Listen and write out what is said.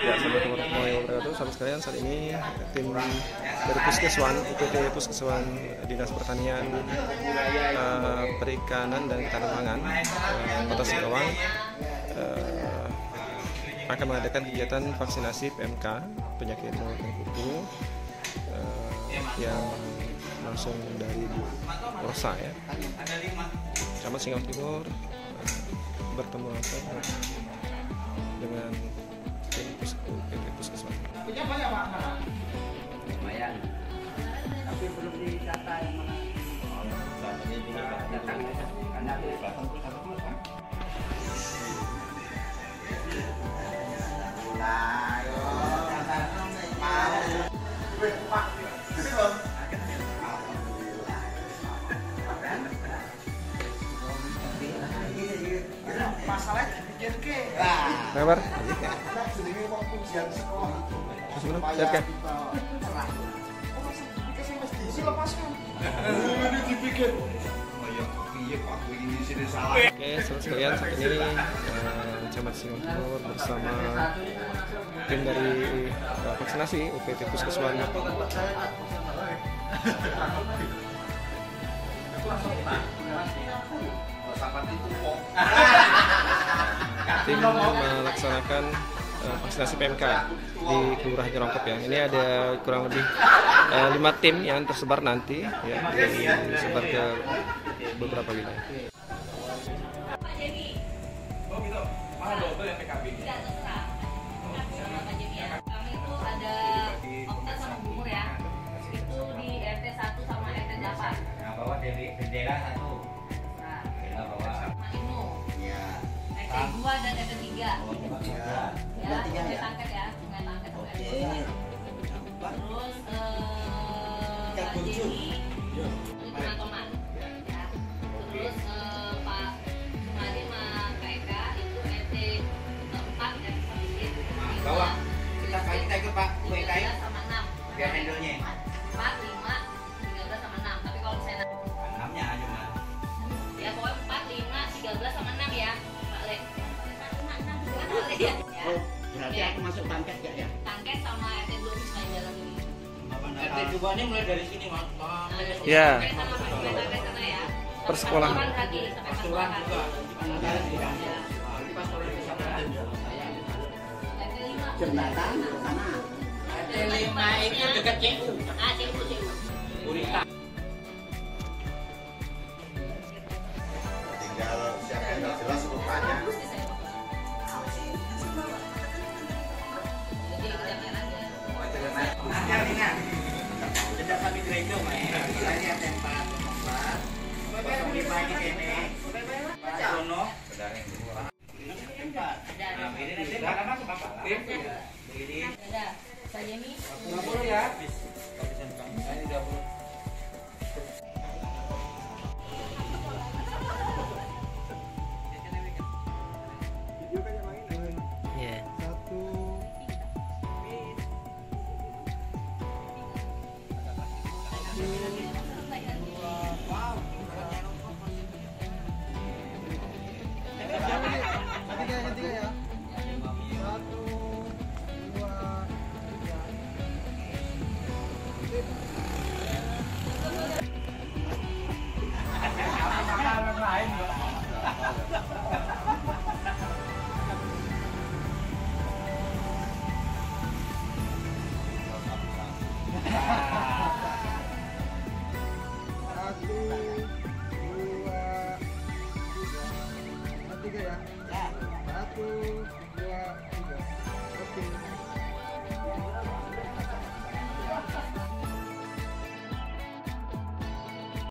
Ya, Assalamualaikum warahmatullahi wabarakatuh. Sahabat sekalian, saat ini tim dari Puskeswan, UPT Puskeswan Dinas Pertanian, Perikanan dan Ketahanan Pangan Kota Singkawang akan mengadakan kegiatan vaksinasi PMK penyakit mulut dan kuku yang langsung dari Porsa ya. Kecamatan Singkawang Timur bertemu langsung dengan tim Puskeswan. Punya banyak Pak? Lumayan. Tapi belum didata yang mana. Datanya juga datang karena ada datang terus kan. Ayo, Pak. Masalah bikin ke. Kabar? Oke, sahabat sekalian, saat ini Kecamatan Singkawang Timur bersama tim dari vaksinasi UPT Puskeswan tim melaksanakan vaksinasi PMK di Kelurahan Nyerongkep ya. Ini ada kurang lebih 5 tim yang tersebar nanti ya, yang disebar ke beberapa wilayah. Oh gitu, mahal double ya PKB? Tidak terserah. Kami itu ada Okta sama Bumur ya. Itu di RT 1 sama RT 8. Nah, bawa dari bendera 1. Nah, Bawa. sama Inu. Iya. RT 2 dan RT 3. Iya. Ya, Sungai Tangket ya. Sungai Tangket sama RT 2. Terus Pak Jenny itu teman-teman. Ya. Terus Pak Sumadi sama Kak Eka itu RT 4 ya. Bawa. Kita ikut Pak. Gue 13 sama 6. biar handle-nya. 4, 5, 13 sama 6. Tapi kalau misalnya 6-nya aja Mas. ya pokoknya 4, 5, 13 sama 6 ya Pak Le. 4, 5, 6 juga kan Pak Le ya. Oh, berarti aku masuk tangket gak ya? Tangket sama RT 2 di sebelah jalan ini. RT 2 ini mulai dari sini Mas. Ya. Tangket sama Tangket sana ya. Persekolahan. Pastoran berarti, sampai Pasuruan pastoran. juga. Pasuruan di sana. Ya. Di Pasuruan di sana. RT 5. Jembatan ke sana. RT 5 itu dekat CU. Ah, CU. Burita. Tinggal siapa yang nggak jelas rupanya. Jadi kita main aja. Ringan. Sejak kami gereja main. Ini ada 4. 05 ini kene. Pak Jono. Ada. Nah, ini nanti mana masuk Bapak? Ini. Ada. Saya ini 20 ya. Ini 20. Ya. Tiga ya. 1, 2, 3. Oke.